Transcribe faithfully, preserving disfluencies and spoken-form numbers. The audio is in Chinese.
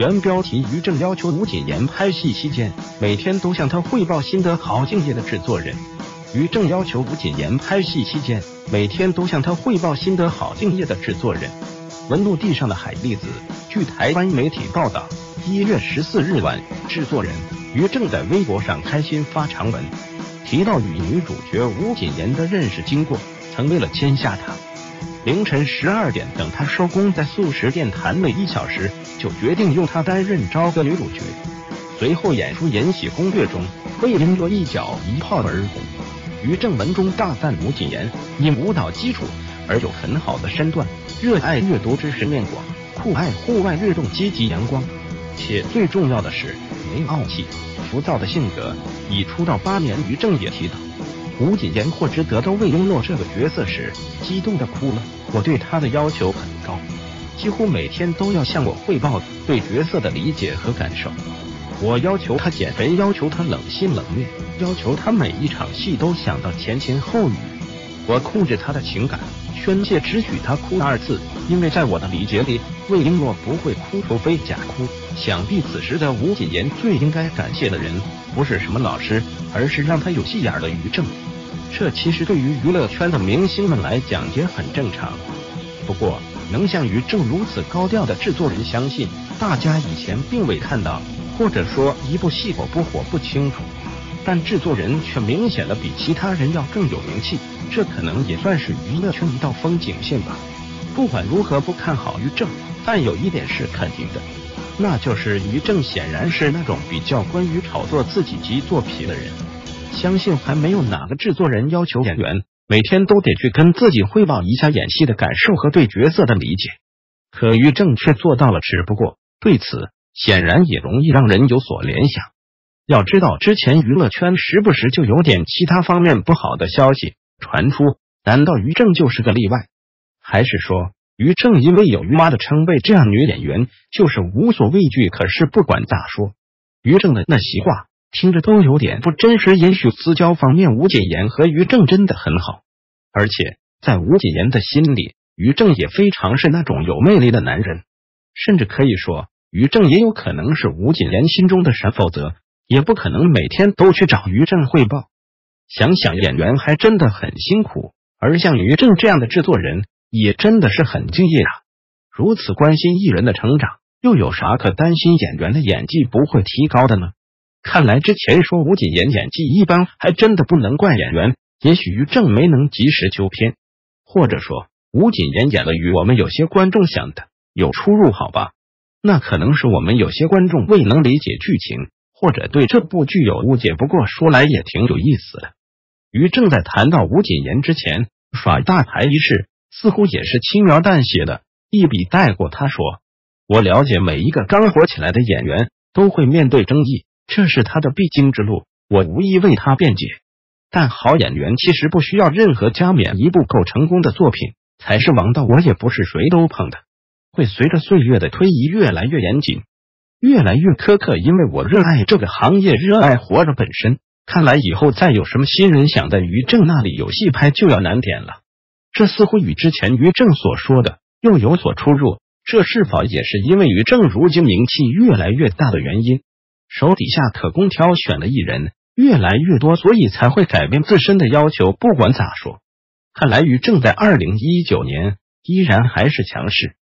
原标题：于正要求吴谨言拍戏期间每天都向他汇报心得，好敬业的制作人。于正要求吴谨言拍戏期间每天都向他汇报心得，好敬业的制作人。纹路地上的海蛎子。据台湾媒体报道，一月十四日晚，制作人于正在微博上开心发长文，提到与女主角吴谨言的认识经过，曾为了签下她，凌晨十二点等他收工，在素食店谈了一小时，就决定用她担任昭和女主角。随后演出《延禧攻略》中，魏璎珞一脚一炮而红。于正文中大赞吴谨言因舞蹈基础而有很好的身段，热爱阅读，知识面广，酷爱户外运动，积极阳光，且最重要的是没有傲气、浮躁的性格。已出道八年，于正也提到，吴谨言获知得到魏璎珞这个角色时，激动的哭了。我对她的要求很高，几乎每天都要向我汇报对角色的理解和感受。我要求她减肥，要求她冷心冷面，要求她每一场戏都想到前情后语。我控制她的情感，宣泄只许她哭二次，因为在我的理解里，魏璎珞不会哭，除非假哭。想必此时的吴谨言最应该感谢的人，不是什么老师，而是让他有戏眼的于正。这其实对于娱乐圈的明星们来讲也很正常。不过，能像于正如此高调的制作人，相信大家以前并未看到，或者说一部戏火不火不清楚，但制作人却明显的比其他人要更有名气，这可能也算是娱乐圈一道风景线吧。不管如何不看好于正，但有一点是肯定的，那就是于正显然是那种比较关于炒作自己及作品的人。相信还没有哪个制作人要求演员每天都得去跟自己汇报一下演戏的感受和对角色的理解，可于正却做到了。只不过对此显然也容易让人有所联想。要知道，之前娱乐圈时不时就有点其他方面不好的消息传出，难道于正就是个例外？还是说于正因为有于妈的称谓，这样女演员就是无所畏惧？可是不管咋说，于正的那席话听着都有点不真实。也许私交方面吴谨言和于正真的很好，而且在吴谨言的心里，于正也非常是那种有魅力的男人，甚至可以说于正也有可能是吴谨言心中的神，否则也不可能每天都去找于正汇报。想想演员还真的很辛苦，而像于正这样的制作人也真的是很敬业啊！如此关心艺人的成长，又有啥可担心演员的演技不会提高的呢？看来之前说吴谨言演技一般，还真的不能怪演员，也许于正没能及时纠偏，或者说吴谨言演的与我们有些观众想的有出入，好吧？那可能是我们有些观众未能理解剧情，或者对这部剧有误解。不过说来也挺有意思的，于正在谈到吴谨言之前耍大牌一事，似乎也是轻描淡写的一笔带过。他说，我了解每一个刚火起来的演员都会面对争议，这是他的必经之路，我无意为他辩解。但好演员其实不需要任何加冕，一部够成功的作品才是王道。我也不是谁都碰的，会随着岁月的推移越来越严谨，越来越苛刻，因为我热爱这个行业，热爱活着本身。看来以后再有什么新人想在于正那里有戏拍就要难点了。这似乎与之前于正所说的又有所出入，这是否也是因为于正如今名气越来越大的原因，手底下可供挑选的艺人越来越多，所以才会改变自身的要求？不管咋说，看来于正在二零一九年依然还是强势。